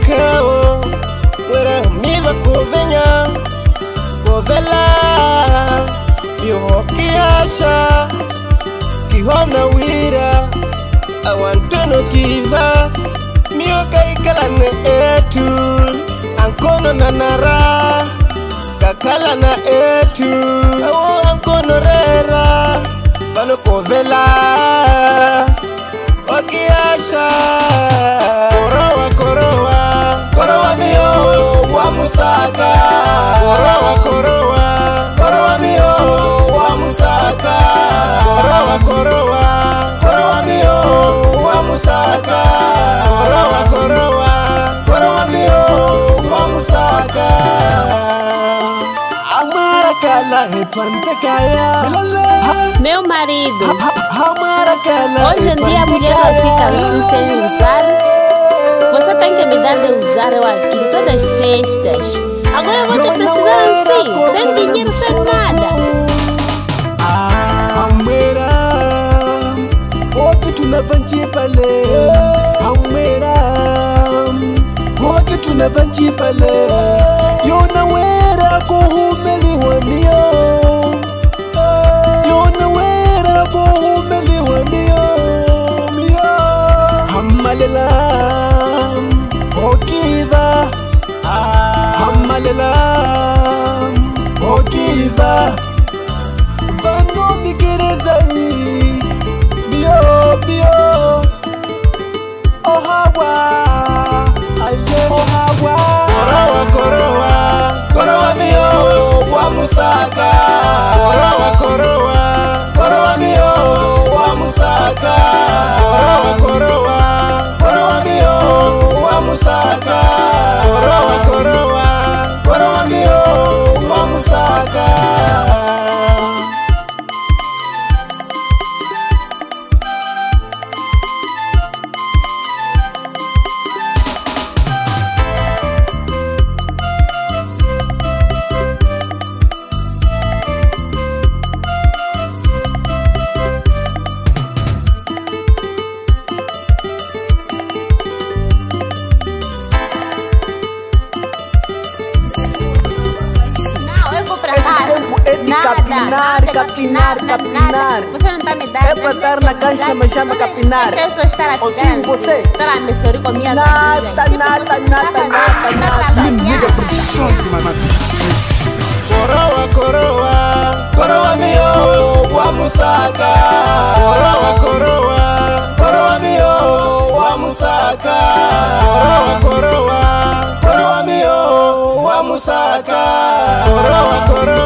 kao wera miva kuvenya kovela yokiasa kihona wira awantono kiva mioka ikalane etu ankono nanara kakala na etu awo ankono rera bano kovela okiasa korowa mio wa musaka korowa mio wa musaka korowa mio wa musaka korowa mio wa musaka amara kala hetwante kaya meu marido. Hoje em dia a mulher não fica assim sem usar. Você tem que me dar de usar eu aqui todas as festas. Agora eu vou te precisar assim, sem dinheiro, sem nada. Amera, hoje tu na vanchipale. Amera, hoje tu na vanchipale. Eu não era corrumeli wanio. Eu não era corrumeli wanio. Hamalela, okiva. Hamalela, okiva. Vano mikerezai, bio. Ohawa, aye. Ohawa. Korowa mio wa musaka. Korowa mio wa musaka. Korowa mio wa musaka. Korowa mio wa musaka. Capinar. Você não tá me dando. É pra estar na caixa, mas chama capinar. É só estar a ficar assim. Você? Estar a me sorrir com minha nada. Korowa mio wa musaka. Korowa mio wa musaka. Korowa mio wa musaka.